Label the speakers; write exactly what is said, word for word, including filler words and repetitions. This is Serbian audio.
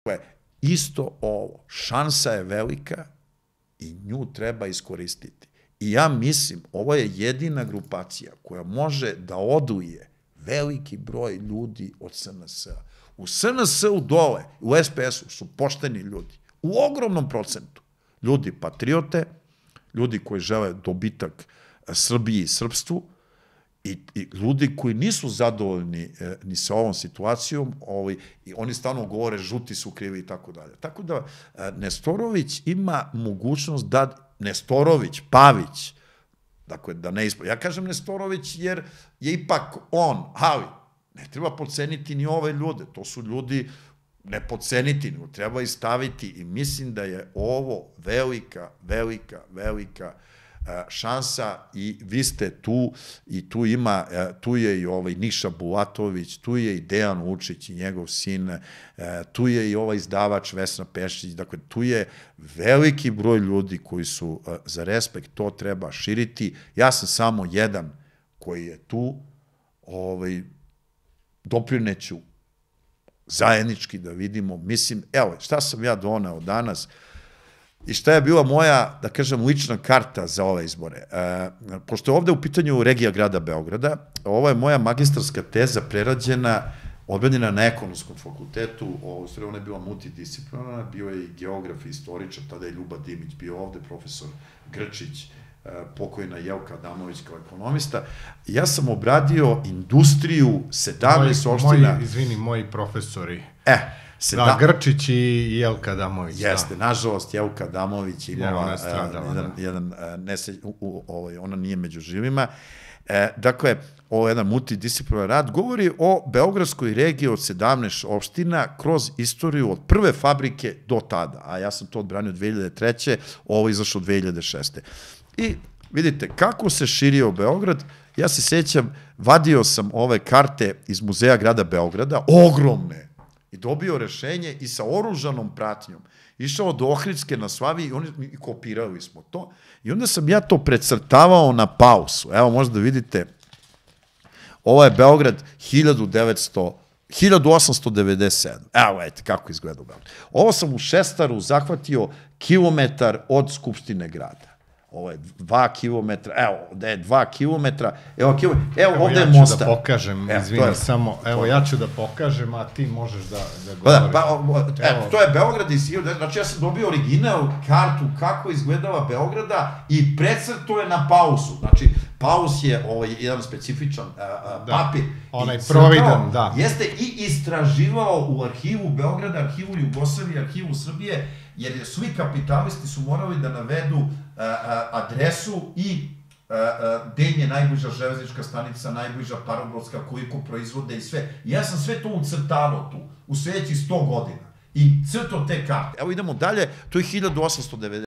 Speaker 1: Isto ovo, šansa je velika i nju treba iskoristiti. I ja mislim, ovo je jedina grupacija koja može da oduje veliki broj ljudi od S N S-a. U S N S-u dole, u S P S-u su pošteni ljudi, u ogromnom procentu. Ljudi patriote, ljudi koji žele dobitak Srbiji i srpstvu, i, i ljudi koji nisu zadovoljni e, ni sa ovom situacijom, ovaj, i oni stalno govore žuti su krivi i tako dalje. Tako da e, Nestorović ima mogućnost da Nestorović, Pavić, dakle da ne ispo... Ja kažem Nestorović jer je ipak on, ali ne treba podceniti ni ove ljude, to su ljudi ne podceniti, nego treba istaviti i mislim da je ovo velika, velika, velika šansa i vi ste tu i tu ima, tu je i ovaj Niša Bulatović, tu je i Dejan Vučić i njegov sin, tu je i ovaj izdavač Vesna Pešić, dakle tu je veliki broj ljudi koji su za respekt, to treba širiti. Ja sam samo jedan koji je tu, ovaj, doprineću zajednički da vidimo, mislim, evo, šta sam ja doneo danas, i šta je bila moja, da kažem, lična karta za ove izbore. E, pošto je ovde u pitanju regija grada Beograda, ovo je moja magistarska teza prerađena, odbranjena na ekonomskom fakultetu, u stvari ona je bila multidisciplinarna, bio je i geograf i istoričar, tada je Ljuba Dimić bio ovde, profesor Grčić, pokojna Jelka Adamović kao ekonomista. Ja sam obradio industriju sedamnaest opština...
Speaker 2: Izvini, moji profesori.
Speaker 1: E,
Speaker 2: Da, Grčić i Jelka Adamović.
Speaker 1: Jeste, nažalost, Jelka Adamović imala jedan nesreć, ona nije među živima. Dakle, ovo je jedan multidisciplinar rad, govori o Beogradskoj regiji od sedamnaest opština kroz istoriju od prve fabrike do tada, a ja sam to odbranio dve hiljade treće. ovo je izašlo dve hiljade šeste. I vidite, kako se širio Beograd, ja se sećam, vadio sam ove karte iz Muzeja grada Beograda, ogromne, i dobio rešenje i sa oružanom pratnjom. Išao do Ohridske na Slavi i oni i kopirali smo to. I onda sam ja to precrtavao na pausu. Evo, možda vidite, ovo je Beograd hiljadu osamsto devedeset sedme. Evo, vidite kako izgleda u Beogradu. Ovo sam u Šestaru zahvatio kilometar od Skupštine grada. Ovo je dva kilometra, evo, ovde je dva kilometra, evo, evo ovde je Mostar.
Speaker 2: Evo, ja ću da pokažem, izvini, samo, evo, ja ću da pokažem, a ti možeš da govoriš.
Speaker 1: Evo, to je Beograd, znači ja sam dobio original kartu kako izgledala Beograda i precrto je na pausu, znači, paus je jedan specifičan papir.
Speaker 2: Onaj providan, da.
Speaker 1: Jeste i istraživao u arhivu Beograda, arhivu Jugoslavije, arhivu Srbije, jer svi kapitalisti su morali da navedu adresu i gde im je najbliža železnička stanica, najbliža parobrodska, koliko proizvode i sve. I ja sam sve to ucrtavao tu, u sledećih sto godina. I crto te karte. Evo idemo dalje, to je hiljadu osamsto devedeset.